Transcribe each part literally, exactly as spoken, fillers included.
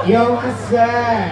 Yo asal.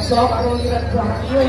sok karo ngirit banget kowe.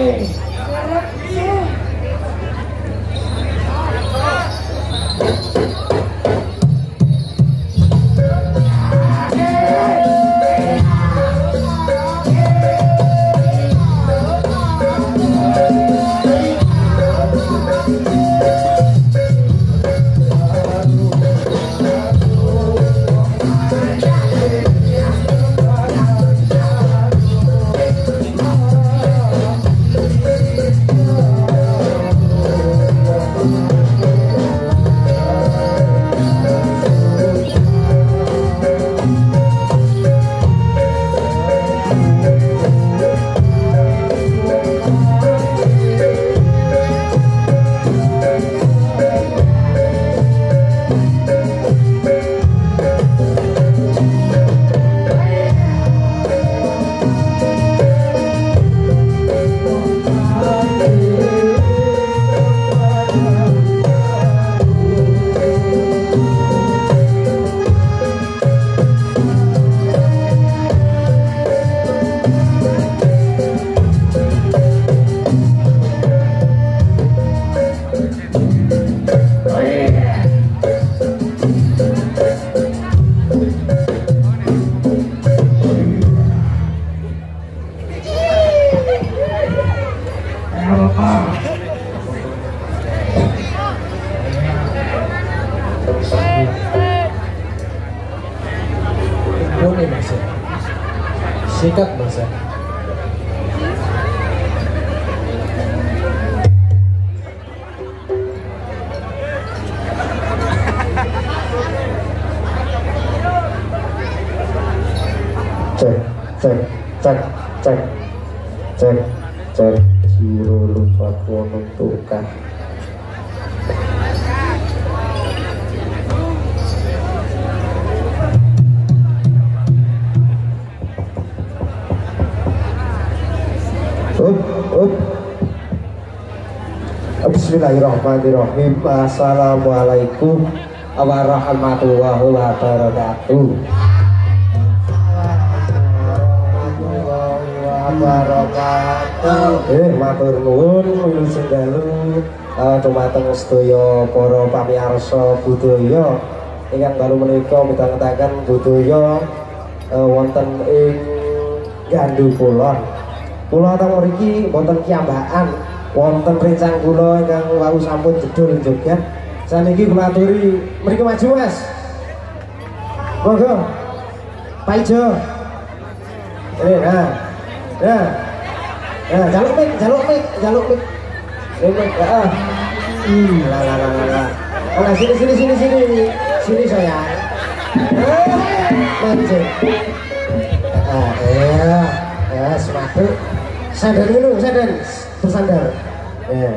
Sikat masa. Cek, cek, cek, cek, cek, cek, jiro lupa menentukan. Up, up. Bismillahirrahmanirrahim. Assalamualaikum warahmatullahi wabarakatuh. Wabarakatuh. Eh, matur nuwun wilujeng dalu dumateng sedaya para pamirsa budaya ingkang dalu menika midhangetaken budaya wonten ing Gandu Kulon. Kula teng mriki wonten kiambakan, wonten rencang kula ingkang wau sampun jedul joget. Saniki kula aturi mriki maju Mas. Monggo. Pak Ijo. Eh, nah. Nah. Nah, jaluk mik, jaluk mik, jaluk mik. Mik, heeh. Ih, la la la la. Oh, sini sini sini sini. Sini sayang. Eh, maju. Ah, ya. Ya, sepatu. Sadar dulu, sadar, bersandar. Ya.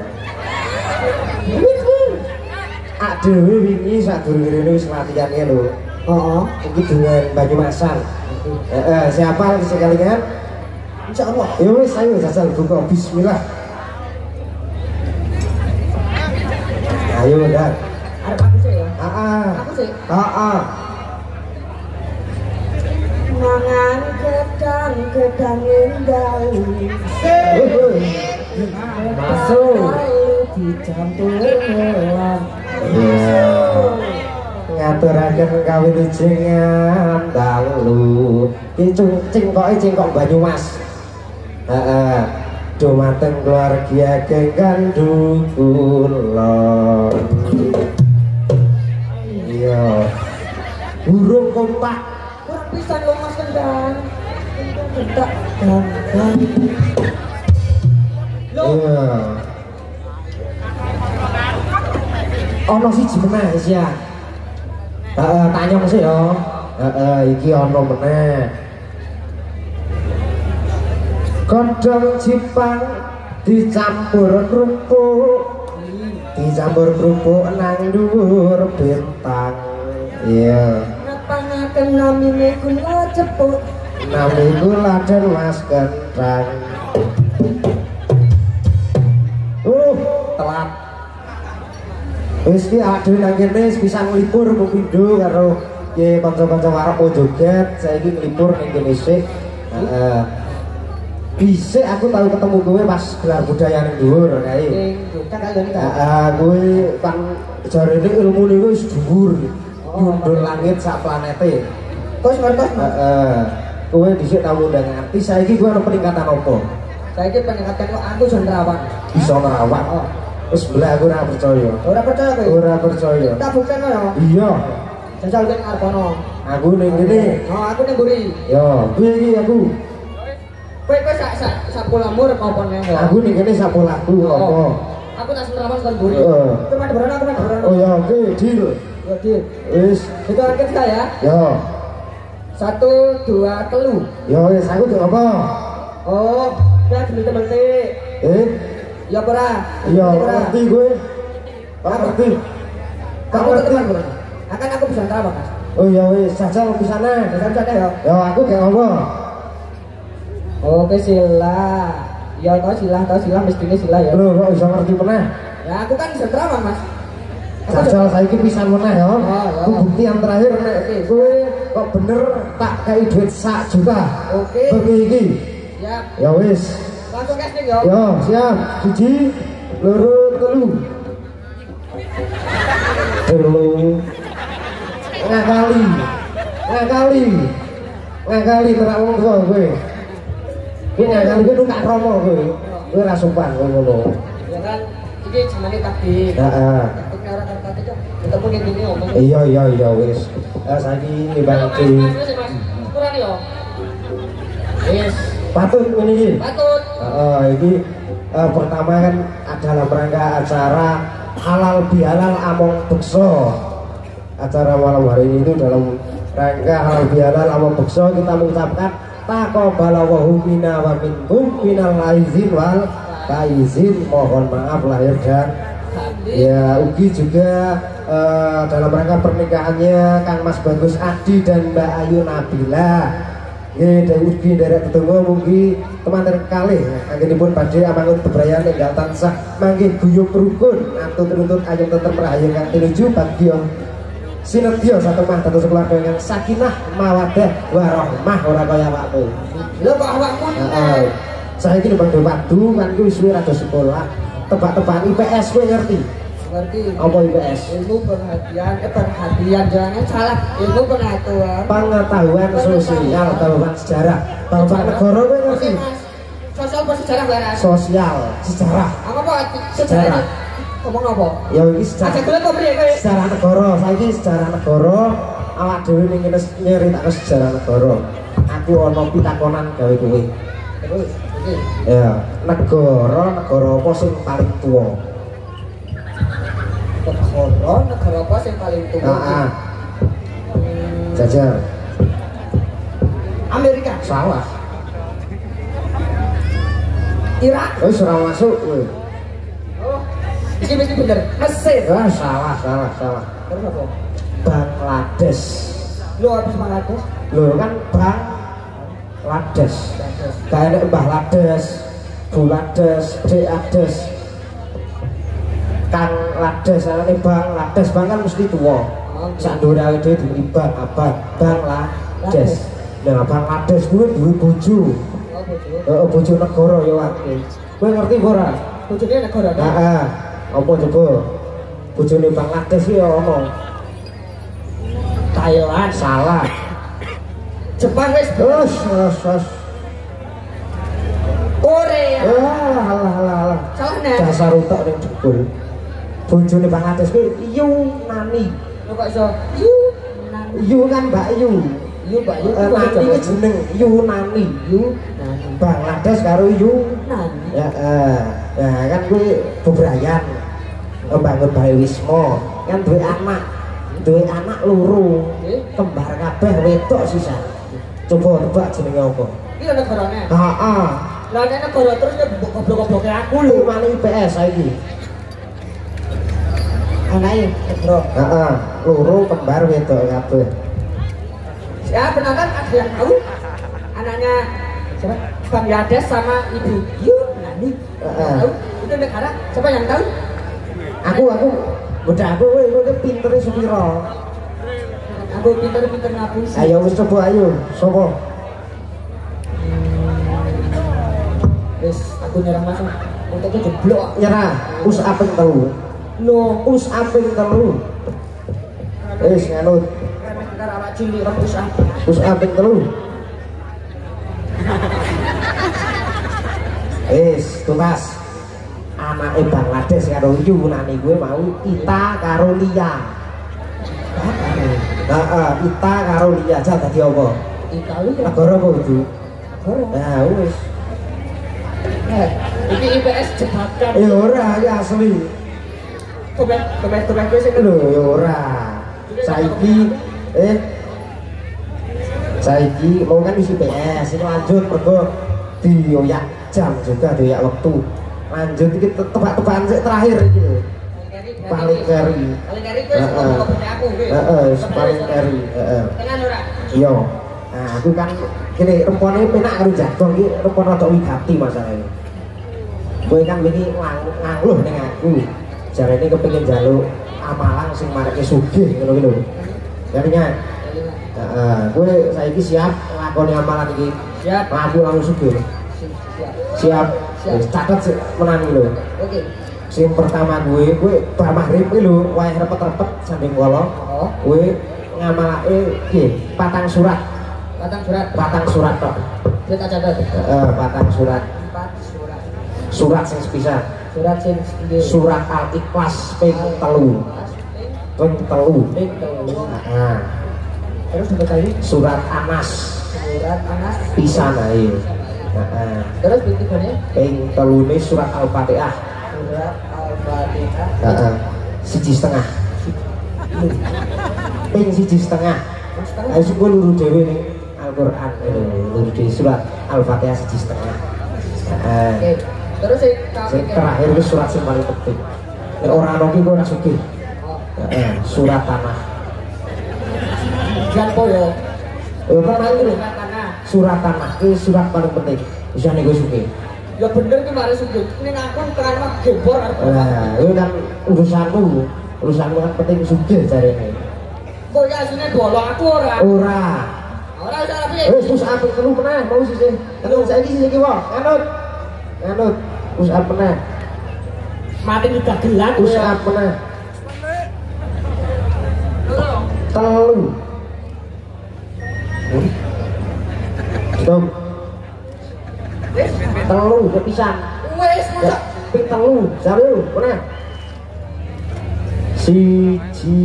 Aduh, wingi sak durung-durung wis latihannya lho. Oh, iki dengan Banyumasan. Heeh, siapa sekalian? Insyaallah. Ya wis, ayo jajal buka bismillah. Ayo, Dan. Arep aku sih ya? Heeh. Aku sih. Heeh. Mangan gedang-gedang indah masuk dicampur hewan ngaturaken kawilujengan dalu iki cingkoke cingkok Banyumas. Heeh, dumateng keluarga Gandu Kulon. Iya, burung kompak pisan lo Mas Kendang. Entak dan iya. Ono siji meneh ya. Heeh, tanyong sih yo. Heeh, iki ono meneh. Godhong Jepang dicampur kerupuk. Dicampur kerupuk nang dhuwur bintang. Iya. Pangaken namine kula cepuk. Nami kula den Mas Kendang. Uh, telat. Wis ki ade nang kene wis bisa nglipur pindho karo ye kanca-kanca arep joget, saiki nglipur ning kene sik. Heeh. Bisa aku tahu ketemu kowe pas gelar budaya ning dhuwur kae. Ning Jogja kan lho. Heeh, kowe kan jarene ilmune wis dhuwur. Nyundul langit sak planete. Kos ngertos, Mas. Heeh. Kowe dhisik tau ndang artis saiki kowe ana peningkatan apa? Saiki peningkatan kok aku jan nerawang. Bisa nerawang. Oh. Terus belah aku ora percaya. Ora percaya kowe? Ora percaya. Tak buktekno ya. Iya. Jajal ning arep Aku ning kene. Oh, aku ning mburi. Yo, piye iki aku? Kowe kowe sak sak sak polamur apa neng ya? Aku ning kene sapu laku apa? Aku tak senerawan kon mburi. Heeh. Kowe mah berono aku mah berono. Oh ya, oke, deal. Ya, Dit. Wis, Itu angkat kita ya. yo. Satu, dua, telu. Yo wis aku tuh apa? Oh, ya gemelte-gemelte. Eh, Ya ora. iya ngerti gue. Pak ngerti. Pak Kamu ngerti. teman bro. Akan aku bisa terawak, Mas. Oh ya wis, jajal di sana. Jangan cakap ya. Yo aku kayak apa? Oke sila. Ya tau sila, tau sila mestinya sila ya. Lho kok iso ngerti meneh? Ya aku kan bisa terawak, Mas. Aku Jajal saiki pisan meneh yo. Oh, ya. Ku bukti yang terakhir nek kowe kok bener tak kai duit sak juta. Oke. Bagi iki. Ya, Ya wis. langsung casting ya. Yo, siap. Siji, loro, telu. Telu. Ngakali. Ngakali. Ngakali terak wong tuwa kowe. Kowe ngakali kowe numpak romo kowe. Kowe ora sopan kowe ngono. Ya kan, ini cuma taktik. Heeh. Taktiknya orang kata itu ketemu kayak gini ngomong. Iya iya iya wis. Eh saiki nimbang Mas, mas, mas, kurang ya. Yes. patut ini iki. Patut. Heeh, iki eh, pertama kan dalam rangka acara halal bihalal among bekso. Acara malam hari ini itu dalam rangka halal bihalal among bekso kita mengucapkan taqabbalallahu minna wa minkum minal aizin wal faizin, mohon maaf lahir dan ya. Ugi juga eh, dalam rangka pernikahannya Kang Mas Bagus Adi dan Mbak Ayu Nabila. Nggih, dari ugi derek ketemu mugi teman-teman kalih anggenipun badhe amangun bebrayan enggal tansah mangke guyub rukun atut runtut ayem tetep rahayu kang tinuju bagya sinetya satemah dados keluarga yang sakinah mawaddah warahmah ora kaya awakmu. Lho kok awakmu? Heeh. Saiki Bang Dewadu kan kuwi suwe rada sekolah. Tebak-tebakan I P S kowe ngerti? Ngerti. Apa I P S? Ilmu perhatian, eh perhatian jangan salah. Ilmu pengetahuan. Pengetahuan sosial, bahan sejarah, bahan negara kowe ngerti? Oke, Mas. Sosial apa sejarah barang? Sosial, sejarah. Apa apa? Sejarah. Ngomong apa? Ya iki Aja sejarah. gelem apa priye kowe? Sejarah negara, saiki sejarah negara awak dhewe ning kene nyeritakno sejarah negara. Aku ana pitakonan gawe kowe. Terus, oke. Ya, negara negara apa sing paling tuwa? Negara, negara apa sing paling tua? Heeh. Hmm, Jajal. Amerika. Salah. Irak. Wis ora masuk kowe. Oh, ini mesti bener. Mesir. Ah, salah, salah, salah. Terus apa? Bangladesh. Lu habis Bangladesh? Lho kan Bang Lades. Gak ada Mbah Lades, Bu Lades, Dek Lades, Kang Lades, ini Bang Lades. Bang kan mesti tua. Sak ndure awake dhewe diberi Bang Abang, Bang Lades. Nah, Bang Lades kuwi duwe bojo. Oh, bojo. Heeh, bojo negara ya wae. Kowe ngerti apa ora? Bojone negara apa? Heeh. Apa coba? Bojone Bang Lades iki ono. Thailand. Salah. Jepang wis. Terus, terus, terus. Korea. Alah, alah, alah, alah. Salah nih. Dasar utak ning jebul. Bojone Bangladesh kuwi Yunani. Lu kok iso? Yu. Yu kan Mbak Yu. Yu, Mbak Yu. Eh, Nani ku jeneng Yunani. Yu. Nani. Bangladesh karo Yu. Nani. Ya, eh. Nah, kan kuwi bebrayan. Membangun Bae Wisma. Kan duwe anak. Duwe anak loro. Eh? Kembar kabeh wedok sisa. Coba tebak jenenge apa? Iki negarane. Heeh. Lah nek negara terus ya goblok-gobloke aku Aku lho. lho mani I P S saiki. Anake negara. Heeh, loro kembar wedok kabeh. Ya penonton ada yang tahu anaknya siapa? Bangladesh sama ibu Yu Nani. Heeh. Tahu? Itu negara siapa yang tahu? Aku aku udah aku kowe kowe pintere supira. Aku pinter-pinter ngapusi. Ayo wis coba ayo, sapa? aku nyerang langsung untuk itu jeblok nyerah us aping telu lo us aping telu wis nganut karena awak cilik rong usah us aping telu wis tuntas anake Bangladesh karo yunane gue mau Ita karo Lia heeh Ita karo Lia aja dadi apa Italia negara apa itu nah wis eh iki I P S jebakan ya ora ya asli coba coba coba gue sih lho ya ora saiki eh saiki mau kan isi P S ini lanjut mergo dioyak jam juga dioyak waktu lanjut iki tebak-tebakan sik terakhir iki lho paling keri paling keri gue ngomong ke aku gue heeh paling keri heeh tenan ora iya nah aku kan gini rempone penak karo jagong iki rempon rada wigati masalahnya gue kan ini ngangluh ning aku jarene kepengin njaluk amalan sing mareke sugih ngono ki lho jadinya heeh gue saiki siap nglakoni amalan iki siap aku langsung sugih siap siap catet sih menang lho oke sing pertama gue gue bar maghrib iki lho wayah repet-repet sanding kala oh gue ngamalake iki patang surat patang surat patang surat tok kita catat heeh patang surat empat surat surat sing sepisan surat sing nggih surat Al-Ikhlas ping telu ping telu ping telu nah terus sampai kali surat Anas surat Anas pisan ae heeh terus ping tigane ping telune surat Al-Fatihah surat Al-Fatihah heeh siji setengah ping siji setengah ayo sing luru dhewe ning Al-Qur'an luru dhewe surat Al-Fatihah siji setengah heeh oke terus sing sing terakhir itu surat sing paling penting nek ora ono ki ora sugih heeh surat Tanah jan koyo ya pernah itu surat Tanah surat Tanah ini surat paling penting bisa nego sugih ya bener ki mari sujud ning aku kerana gembor nah itu kan urusanmu urusanmu kan penting sugih jarene kok ya asline bolong aku ora ora ora usah tapi wis wis apik telu meneh mau sisih kan saiki sisih ki wae anut anut wis apik meneh mati udah gelan wis apik meneh telu stop telu kepisan wis ya ping telu jalu meneh siji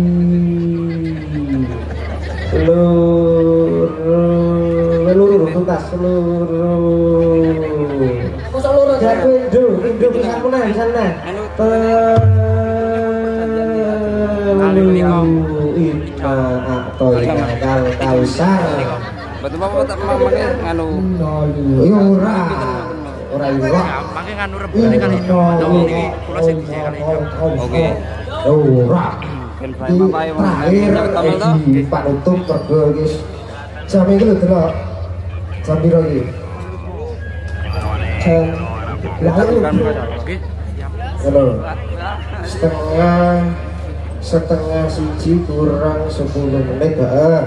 loro loro tuntas loro mosok loro ya kuwi indo indo pisan meneh pisan meneh telu ina atau ina kal kausar betul bapak tak mangke nganu yo ora ora iwak mangke nganu rebane kan itu niki kula sing bisa kali oke ora ben bae bapak yo terakhir di panutup mergo guys jam iki lho delok jam piro iki jam lalu halo setengah setengah siji kurang sepuluh menit heeh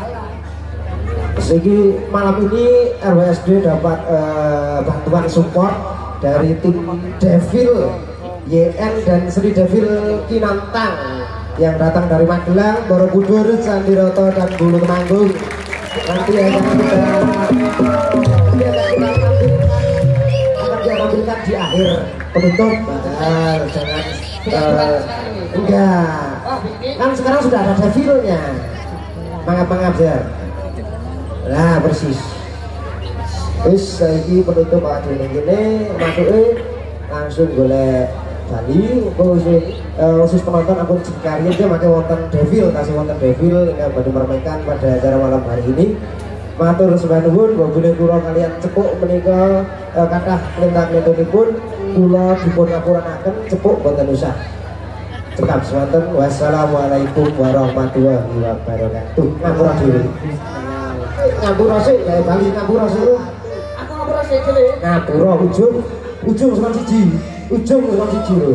Segi malam ini R W S D dapat uh, bantuan support dari tim Devil Y N dan Sri Devil Kinantang yang datang dari Magelang, Borobudur, Sandiroto dan Bulu Temanggung. Nanti akan kita nanti akan kita akan kita tampilkan di akhir penutup. Nah, jangan uh, enggak kan sekarang sudah ada Devilnya. Mangap-mangap ya. Nah persis wis saiki penutup Pak Dene ngene matuke langsung golek Bali khusus uh, khusus penonton akun Cikarya dia pakai wonten Devil kasih wonten Devil yang baru meramaikan pada acara malam hari ini matur sembah nuwun bobone kula kalian cepuk menika uh, kathah perintah-perintahipun kula dipun ngapuraken cepuk boten usah cekap semanten wassalamualaikum warahmatullahi wabarakatuh ngapura dhewe ngapura sih kayak Bali ngapura sih lu aku ngapura sih dhewe ngapura ujung ujung sama siji ujung sama siji lho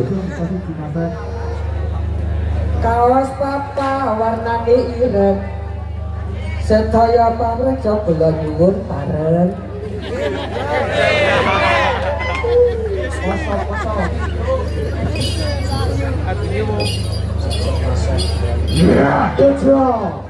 kaos papa warnane ireng sedaya pamreksa kula nyuwun pareng Yeah, good draw.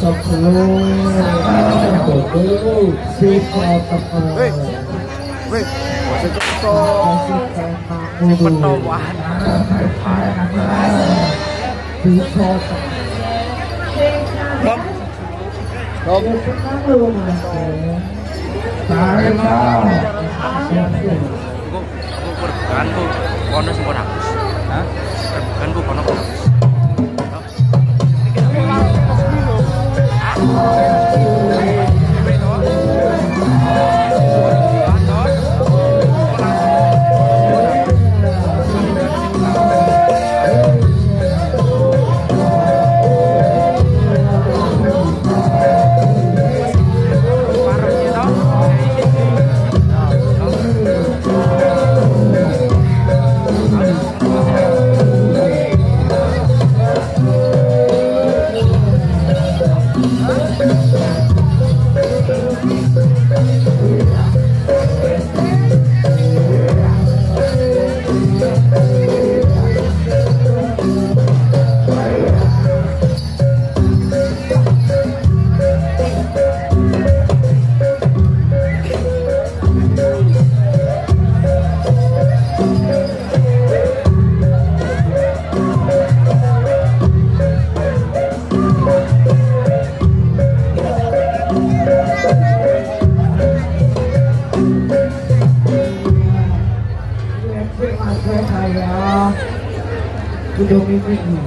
sebelum siswa teman Wih, petowan. bisa Kom, kom. lu mas saya Aku aku perbukanku kono sing ora bagus. Hah? Perbukanku kono bagus. udah mimpi ini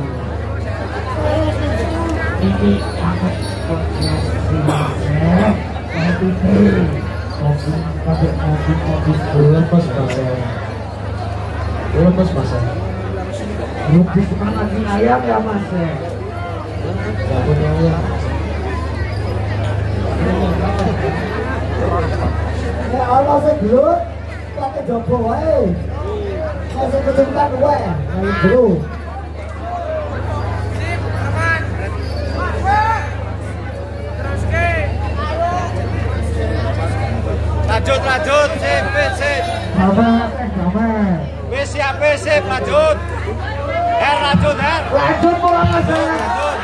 ini sangat berhasil tapi ini kopi pakai kopi kopi lepas bahasa lepas bahasa lebih suka lagi ayam ya mas ya punya ayam ya Allah sebelum pakai jopo wae masih kejutan wae ayo bro Lanjut, lanjut, sip, sip. Sabar, sabar. Wis siap, sip, lanjut. Her, lanjut, her. Lanjut pulang aja. Lanjut.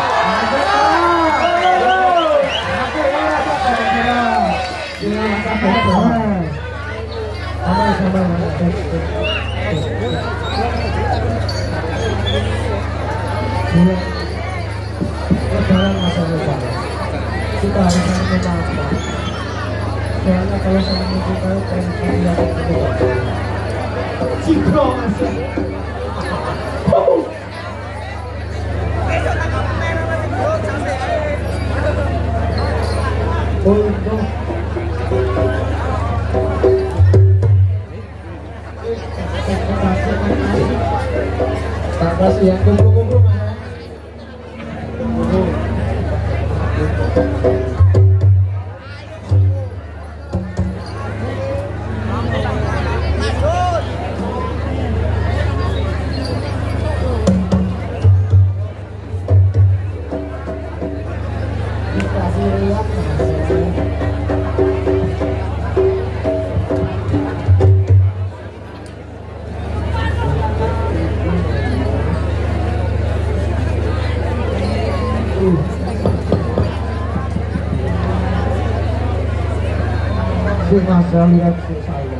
Kita harus meminta soalnya kalau sama kita pengen lihat itu cipro masuk oh no tak kasih yang kumpul-kumpul mana masa lihat saya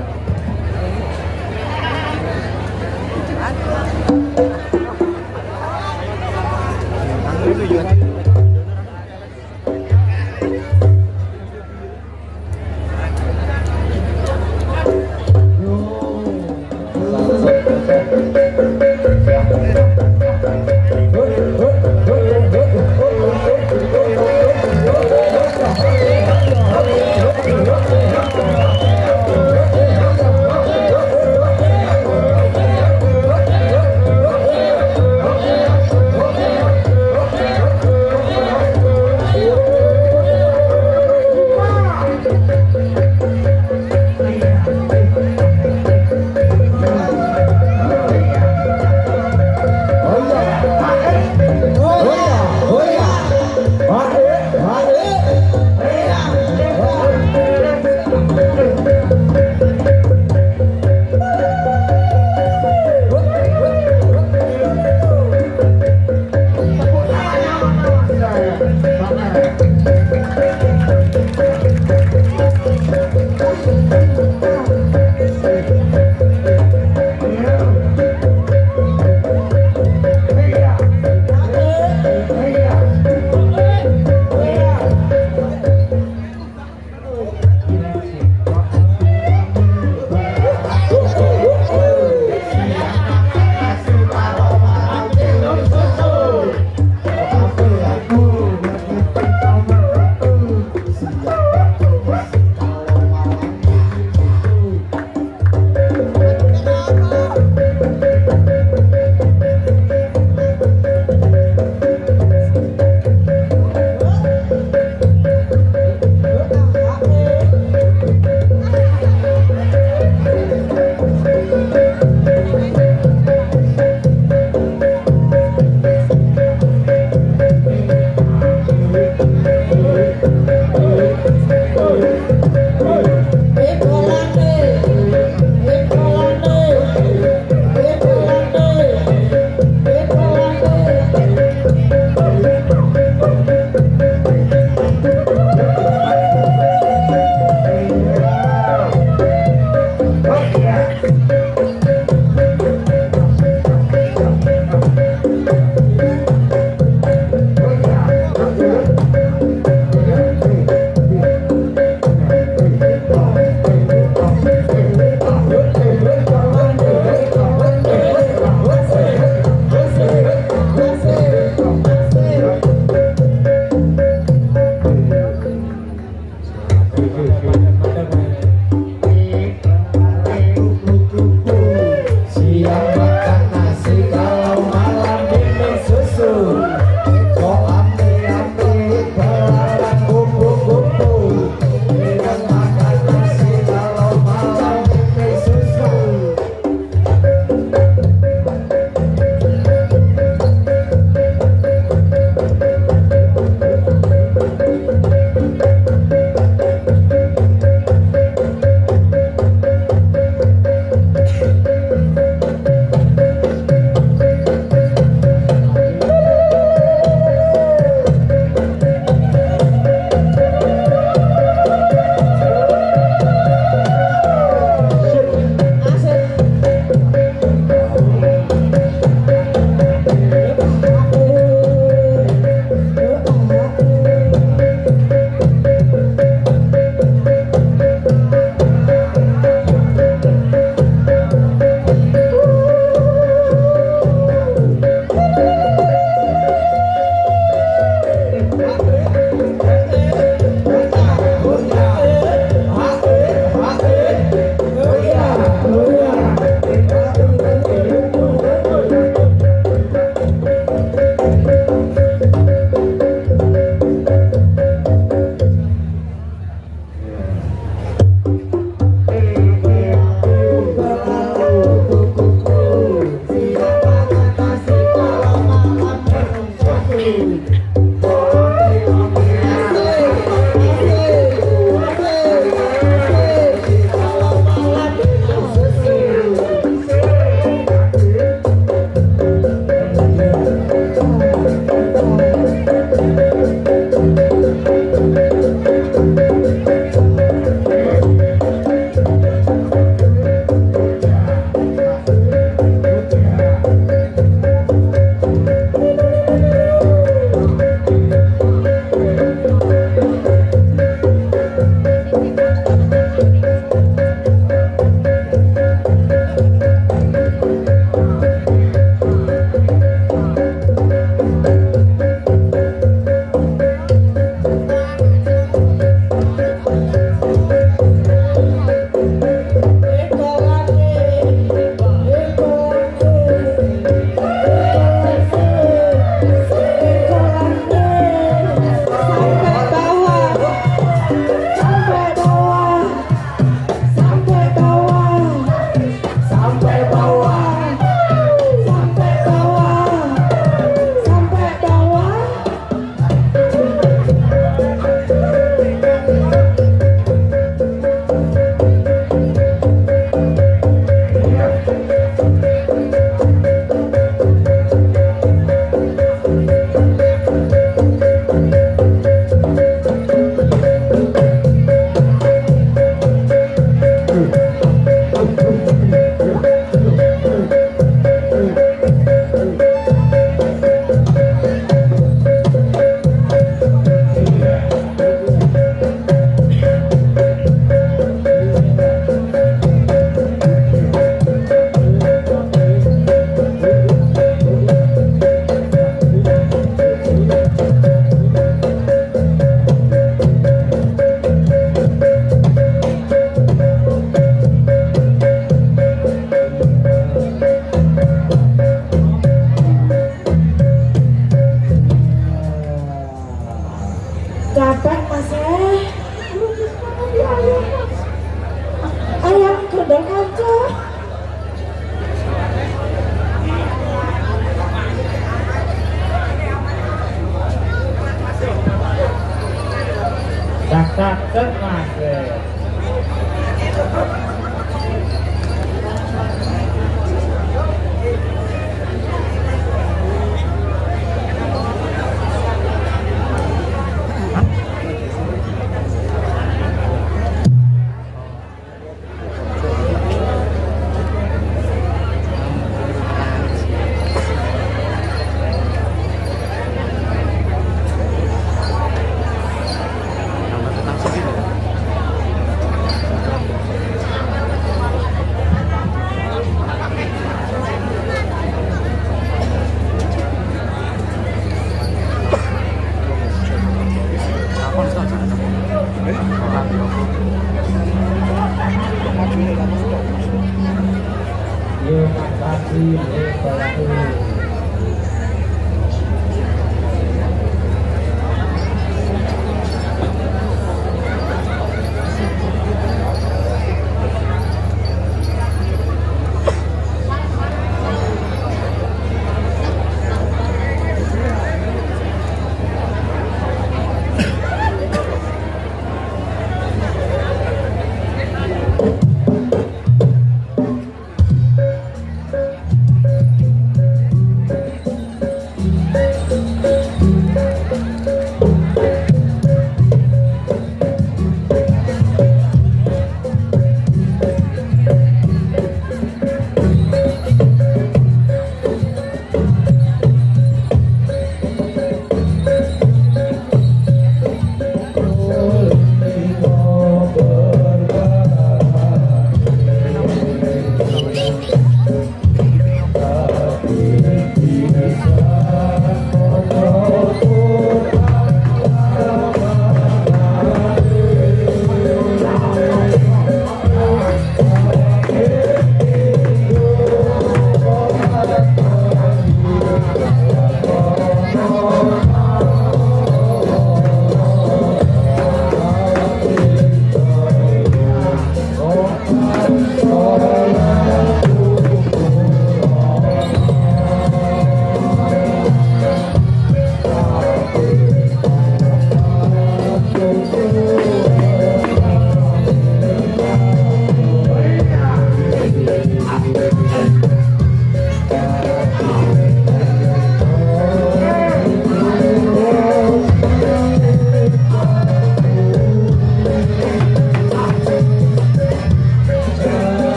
Oh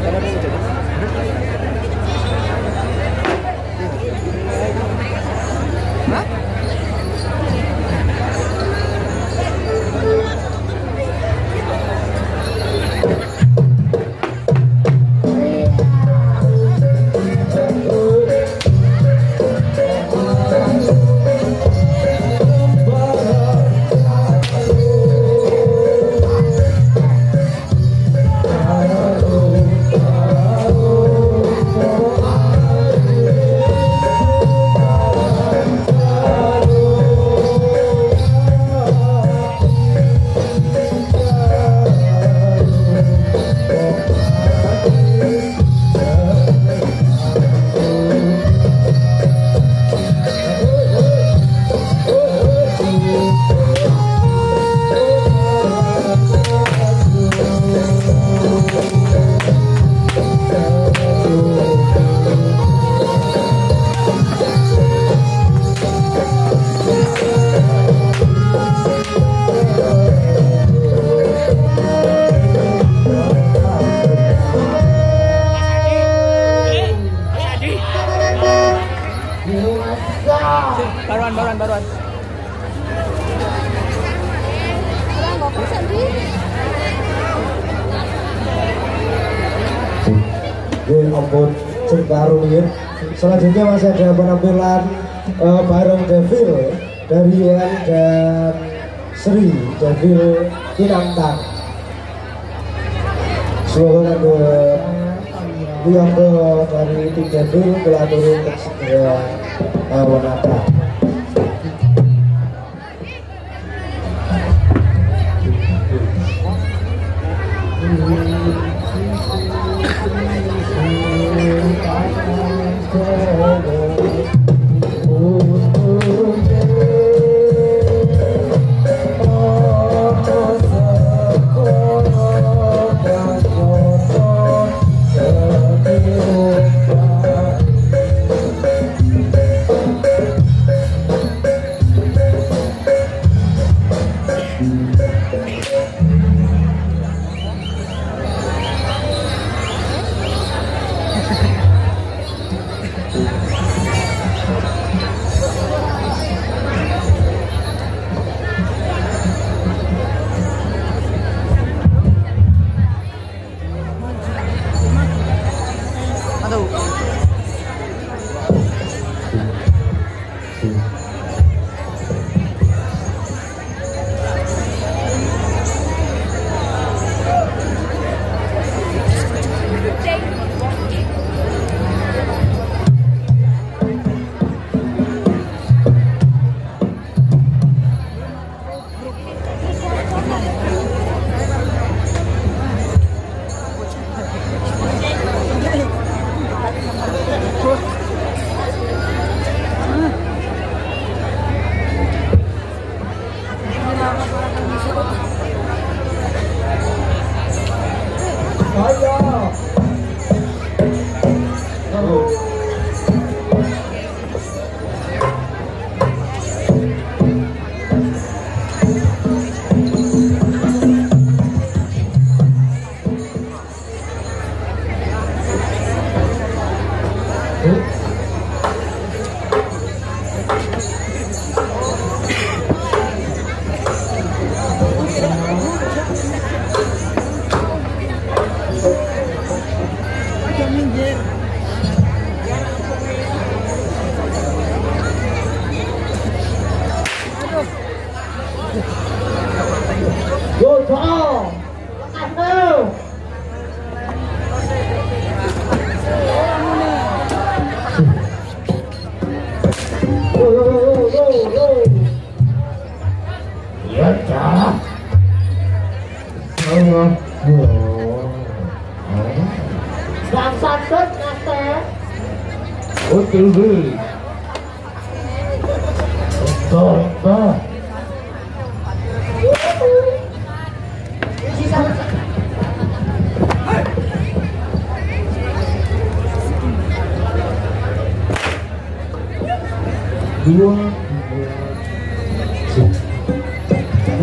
Baruan, baruan, baruan. Oke, ampun, Cengkarung ya. Selanjutnya masih ada penampilan uh, bareng Devil ya, dari Ian dan Sri Devil Kinantang. Semoga ke Biongko dari tim Devil telah turun untuk segera uh, menata.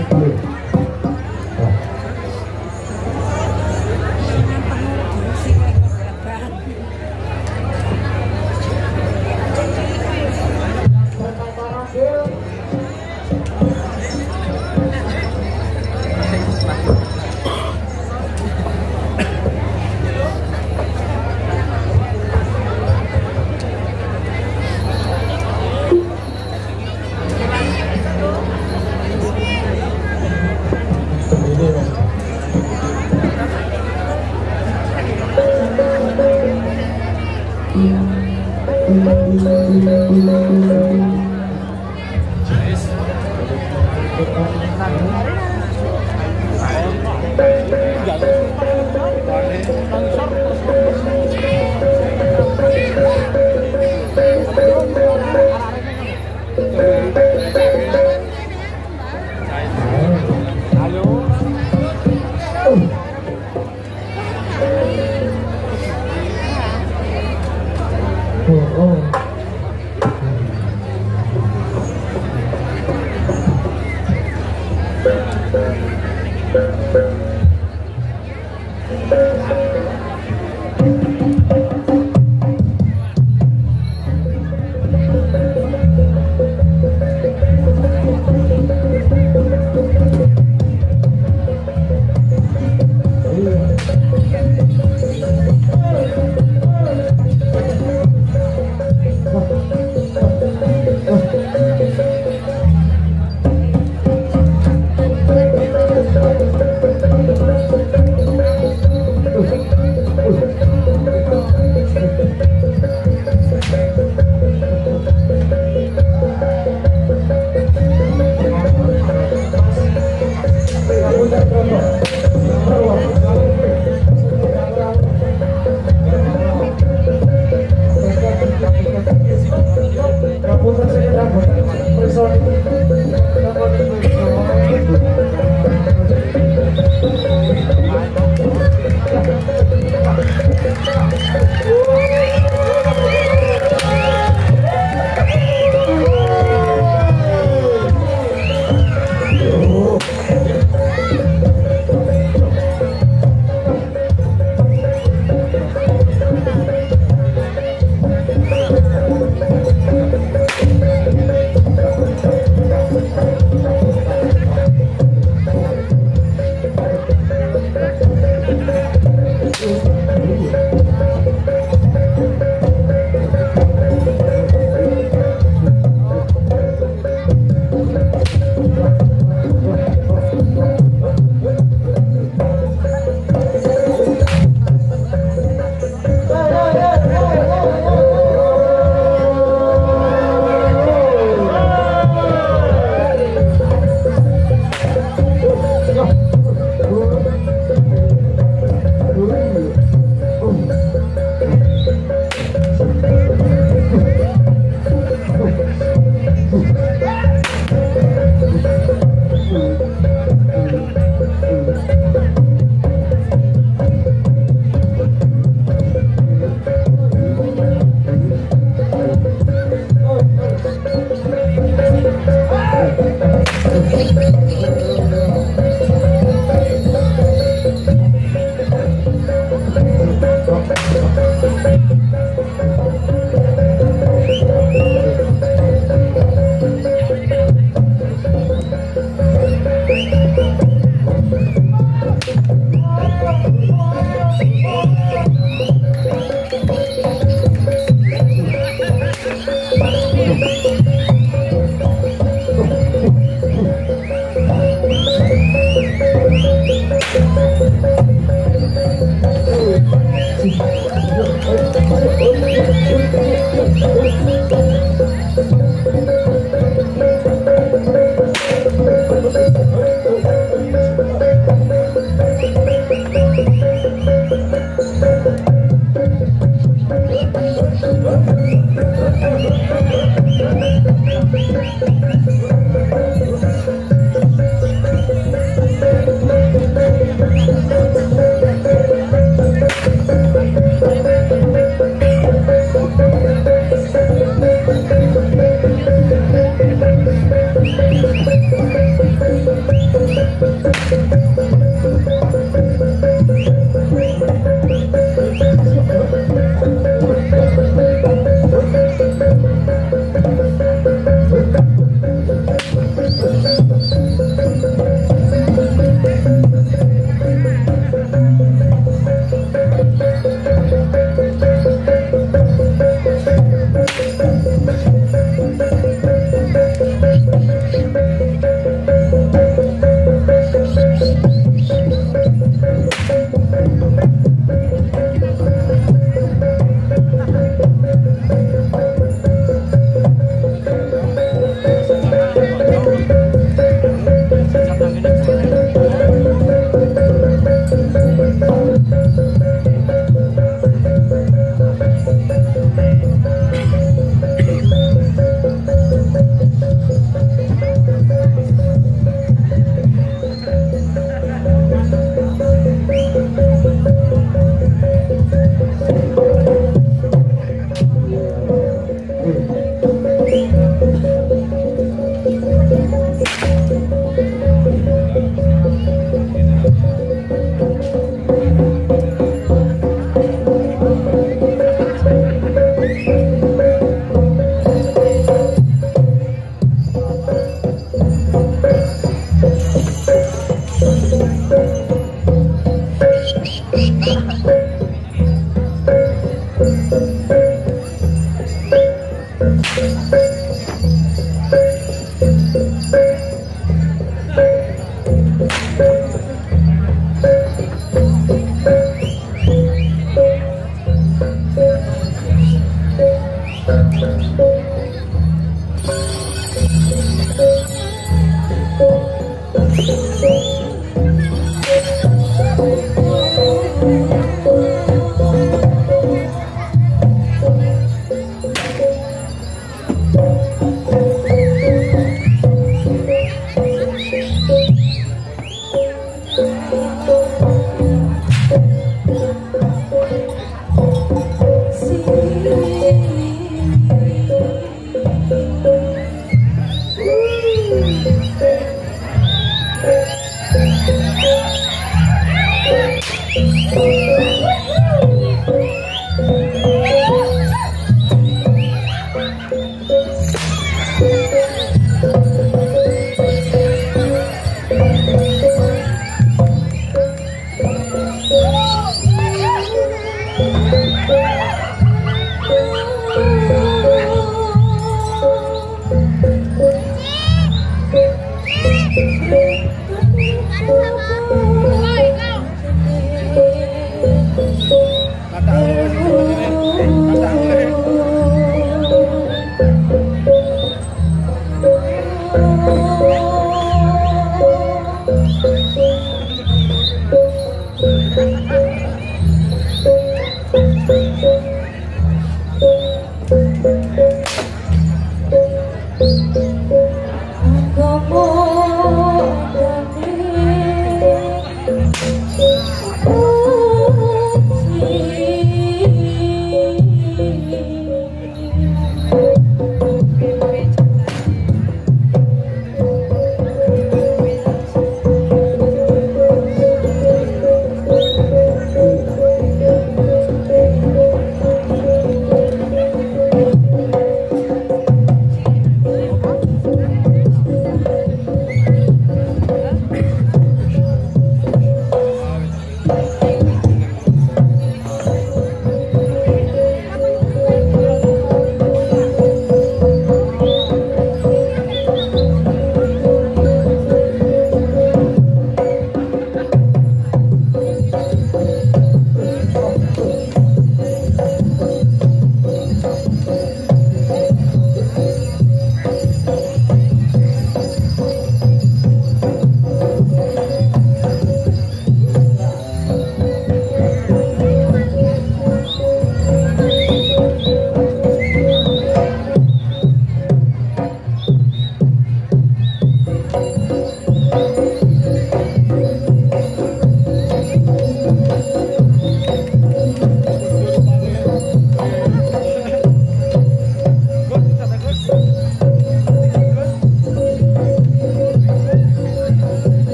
Dua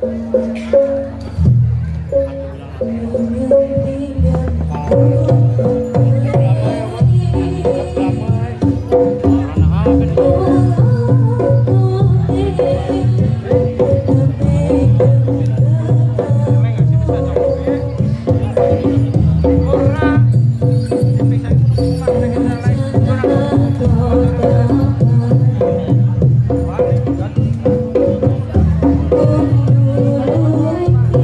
Hãy subscribe cho kênh Ghiền Mì Gõ để không bỏ lỡ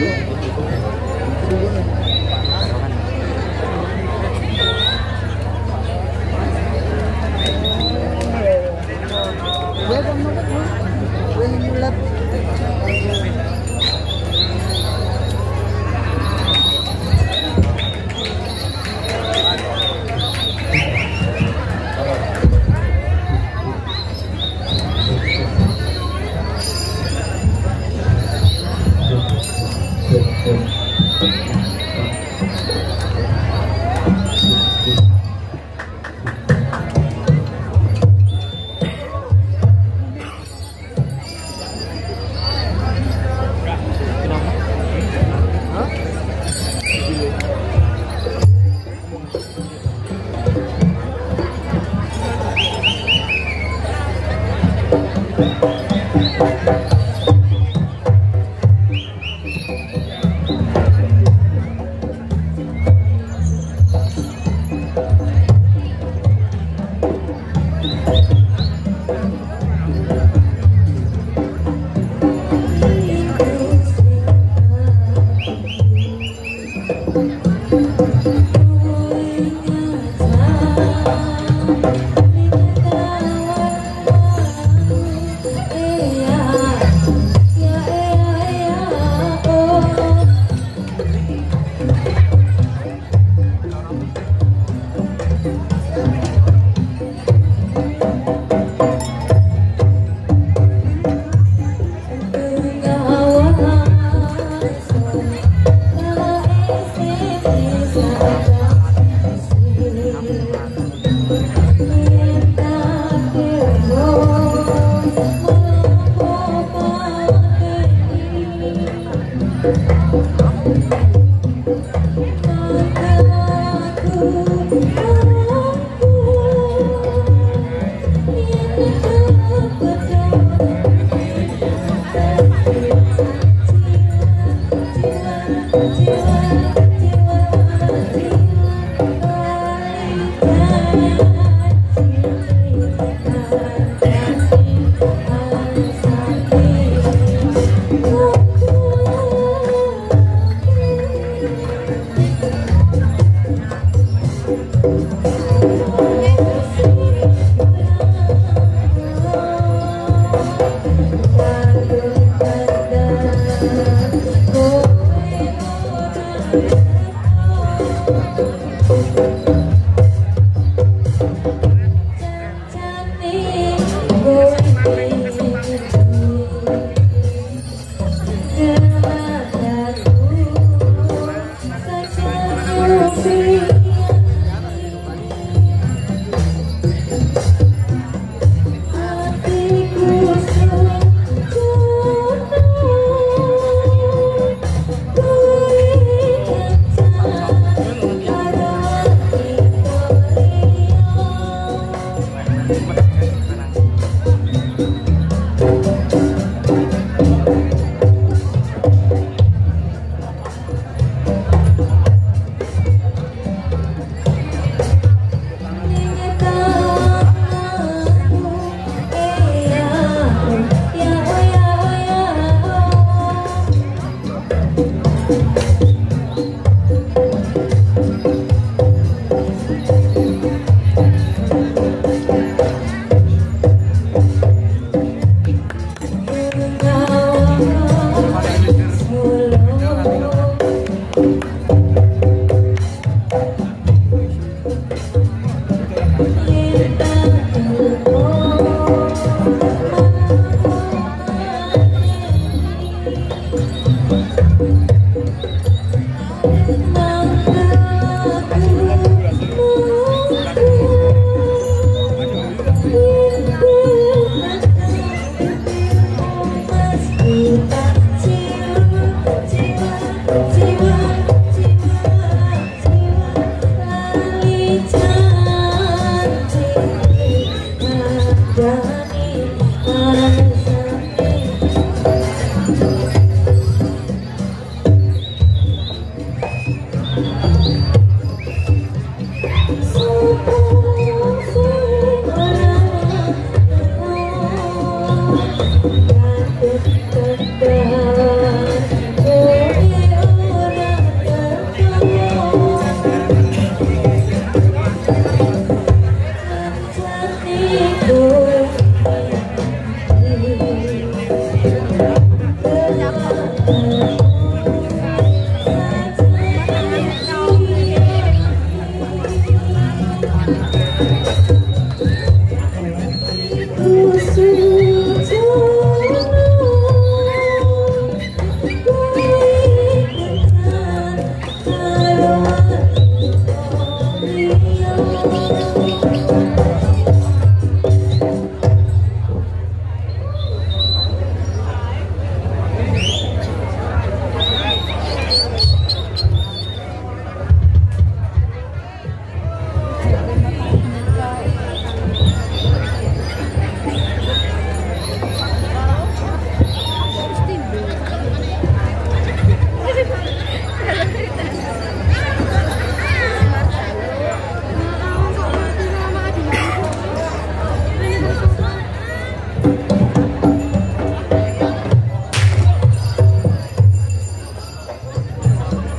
Thank you.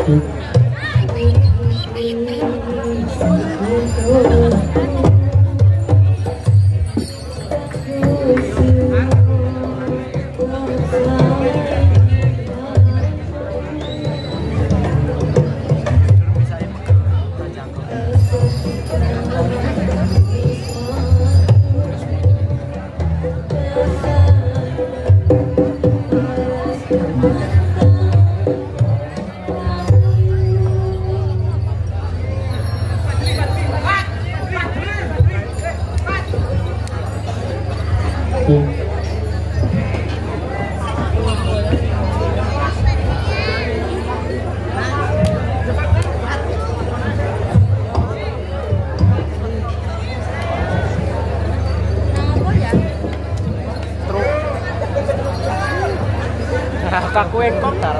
Kaku engkok taruh.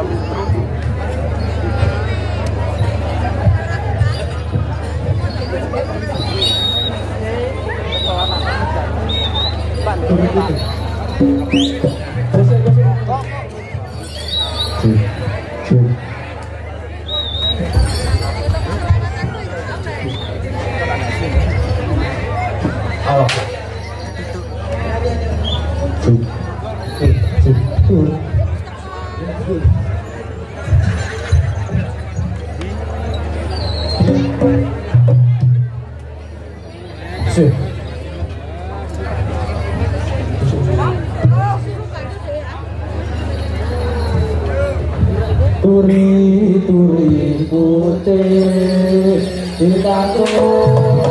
Turi turi putih ditato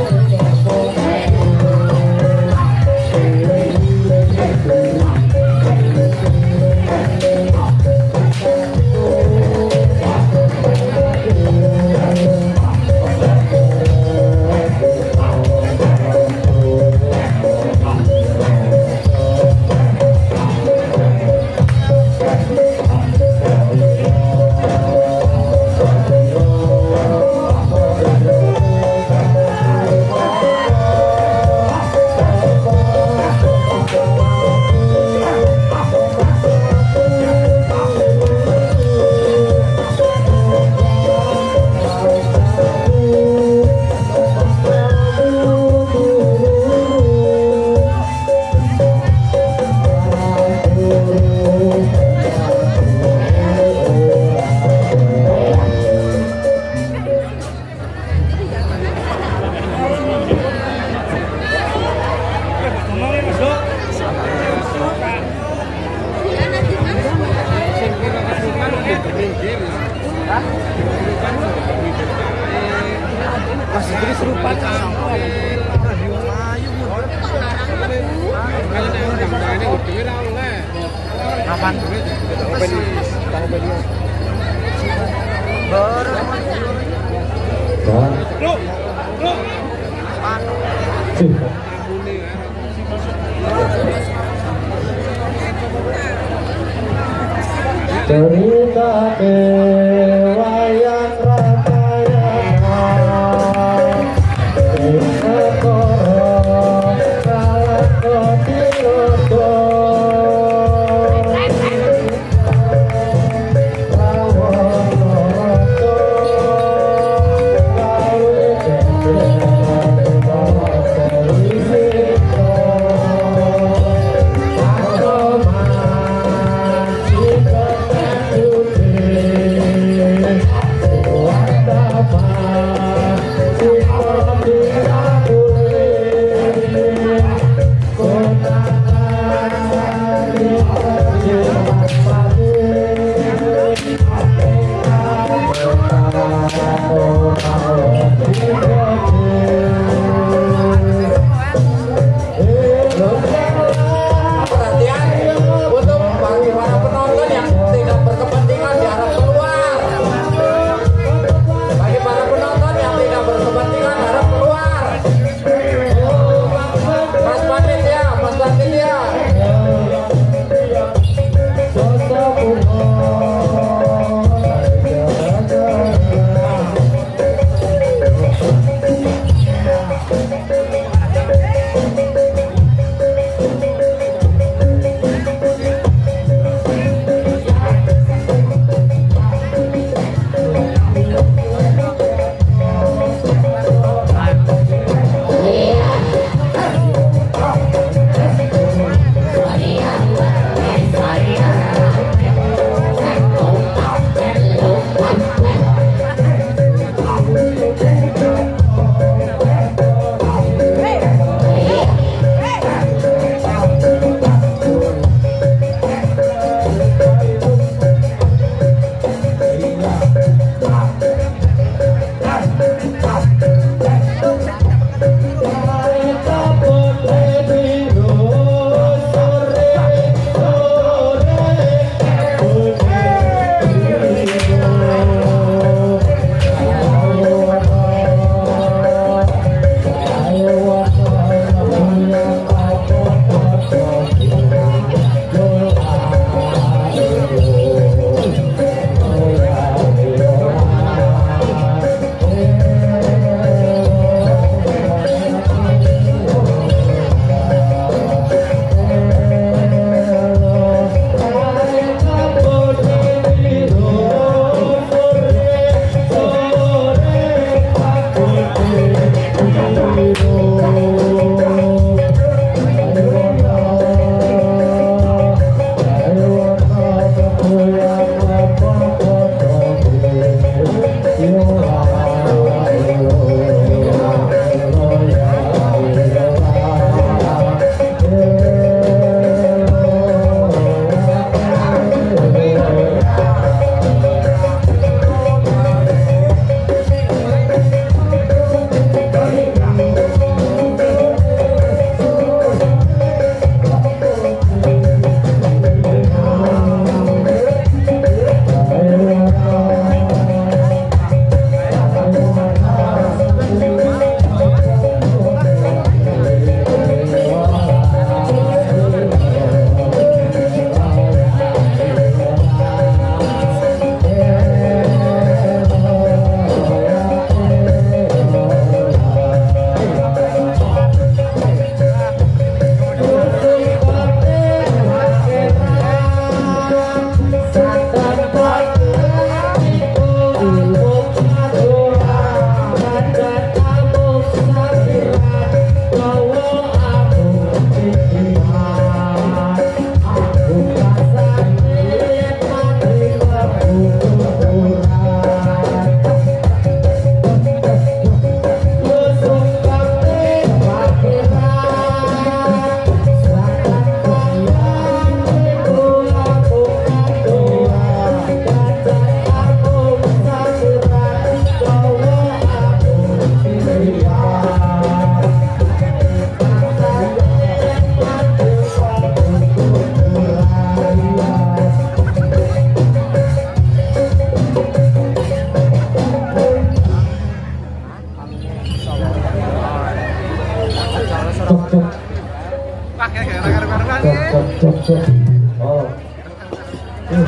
cerita wayang Ramayana Sekoro kalah kotirodo Yeah. cok cok. Oh. Uh.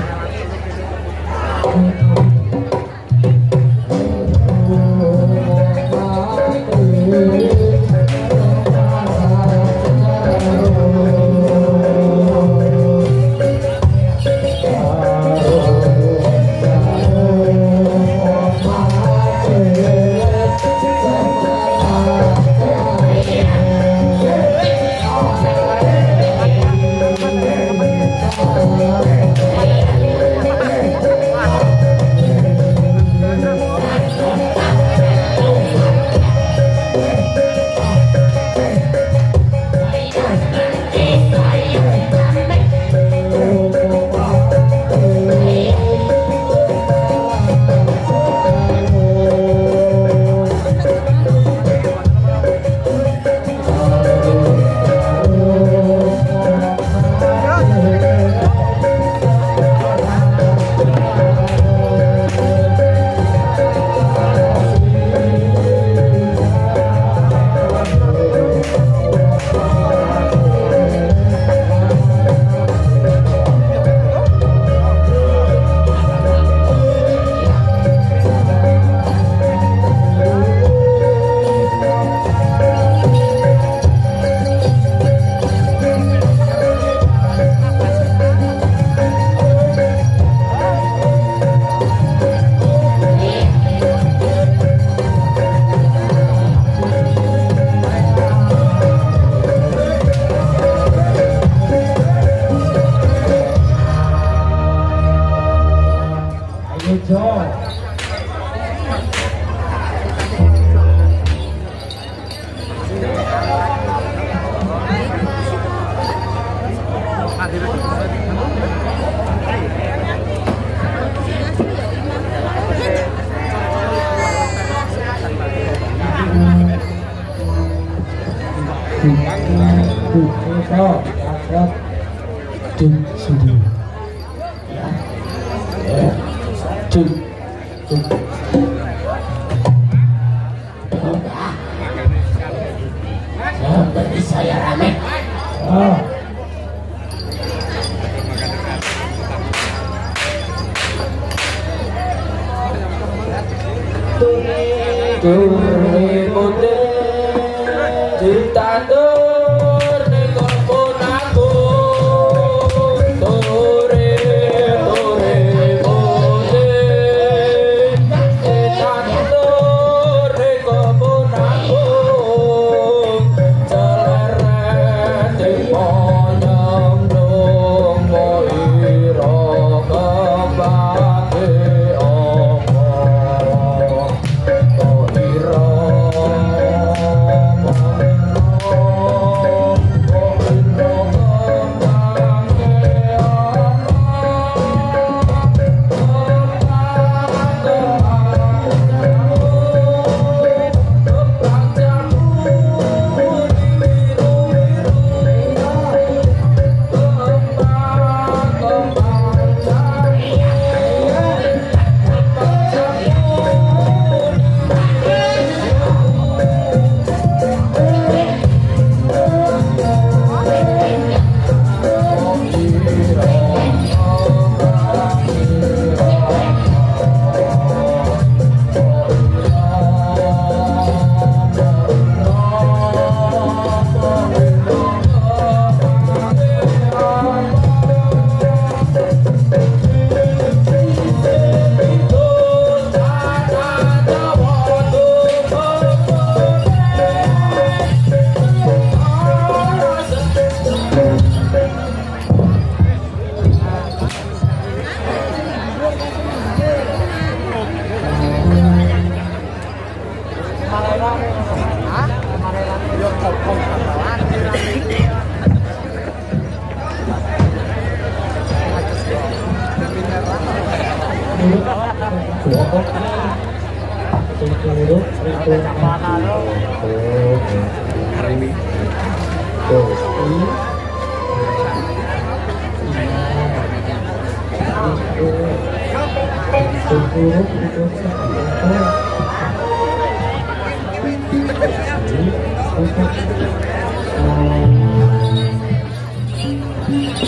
Thank you.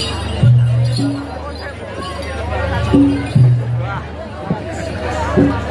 Mas.